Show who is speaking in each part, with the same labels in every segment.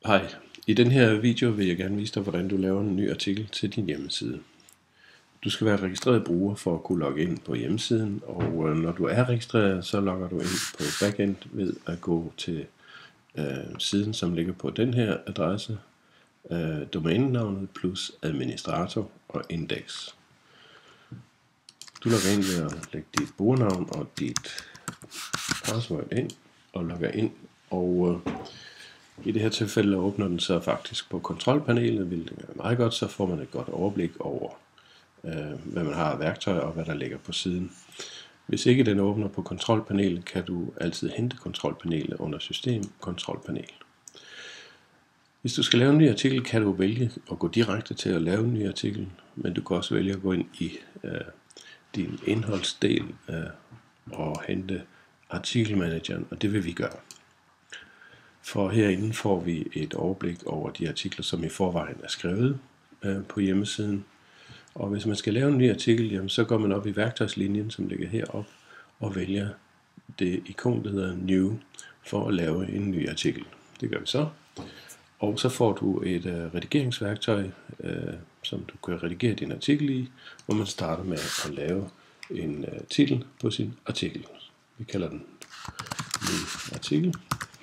Speaker 1: Hej, i den her video vil jeg gerne vise dig, hvordan du laver en ny artikel til din hjemmeside. Du skal være registreret bruger for at kunne logge ind på hjemmesiden, og når du er registreret, så logger du ind på backend ved at gå til siden, som ligger på den her adresse, domænenavnet plus administrator og indeks. Du logger ind ved at lægge dit brugernavn og dit password ind og logger ind, og i det her tilfælde åbner den så faktisk på kontrolpanelet, hvilket er meget godt, så får man et godt overblik over, hvad man har af værktøjer og hvad der ligger på siden. Hvis ikke den åbner på kontrolpanelet, kan du altid hente kontrolpanelet under system kontrolpanel. Hvis du skal lave en ny artikel, kan du vælge at gå direkte til at lave en ny artikel, men du kan også vælge at gå ind i din indholdsdel og hente artikelmanageren, og det vil vi gøre. For herinde får vi et overblik over de artikler, som i forvejen er skrevet på hjemmesiden. Og hvis man skal lave en ny artikel, jamen, så går man op i værktøjslinjen, som ligger heroppe, og vælger det ikon, der hedder New, for at lave en ny artikel. Det gør vi så. Og så får du et redigeringsværktøj, som du kan redigere din artikel i, hvor man starter med at lave en titel på sin artikel. Vi kalder den ny artikel.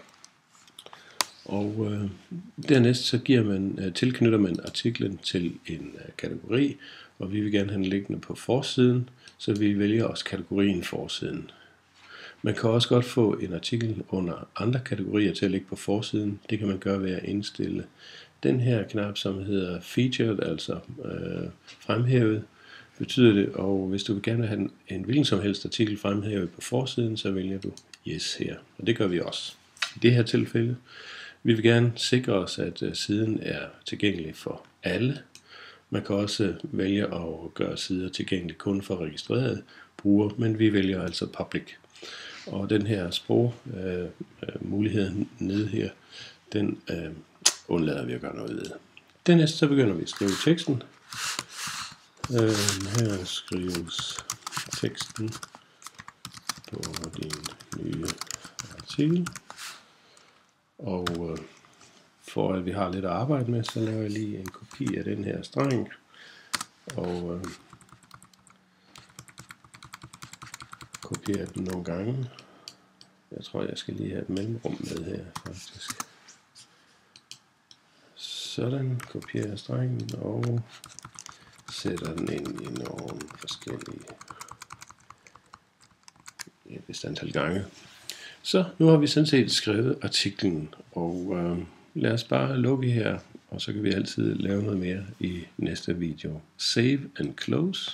Speaker 1: Og dernæst så tilknytter man artiklen til en kategori, og vi vil gerne have den liggende på forsiden, så vi vælger også kategorien forsiden. Man kan også godt få en artikel under andre kategorier til at ligge på forsiden. Det kan man gøre ved at indstille den her knap, som hedder featured, altså fremhævet, betyder det. Og hvis du vil gerne have en hvilken som helst artikel fremhævet på forsiden, så vælger du yes her. Og det gør vi også. I det her tilfælde vi vil gerne sikre os, at siden er tilgængelig for alle. Man kan også vælge at gøre sider tilgængelige kun for registrerede brugere, men vi vælger altså public. Og den her sprogmulighed nede her, den undlader vi at gøre noget ved. Dernæst så begynder vi at skrive teksten. Her skrives teksten på din nye artikel. Og for at vi har lidt at arbejde med, så laver jeg lige en kopi af den her streng. Og kopierer den nogle gange. Jeg tror, jeg skal lige have et mellemrum med her, faktisk. Sådan, kopierer jeg strengen og sætter den ind i nogle forskellige et vist antal gange. Så nu har vi sådan set skrevet artiklen, og lad os bare lukke her, og så kan vi altid lave noget mere i næste video. Save and close.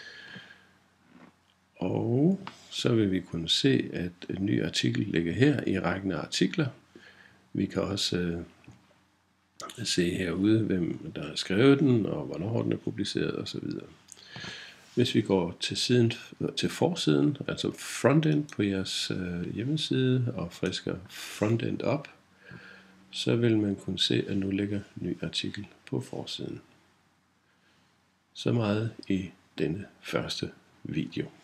Speaker 1: Og så vil vi kunne se, at en ny artikel ligger her i rækken af artikler. Vi kan også se herude, hvem der har skrevet den, og hvornår den er publiceret osv. Hvis vi går til forsiden, altså frontend på jeres hjemmeside, og frisker frontend op, så vil man kunne se, at nu ligger en ny artikel på forsiden. Så meget i denne første video.